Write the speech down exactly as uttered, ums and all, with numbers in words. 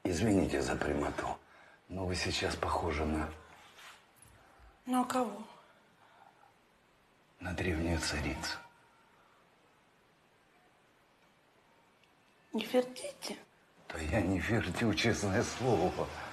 Извините за прямоту, но вы сейчас похожи на… Ну, а кого? На древнюю царицу. Не вердите? Да я не вердю, честное слово.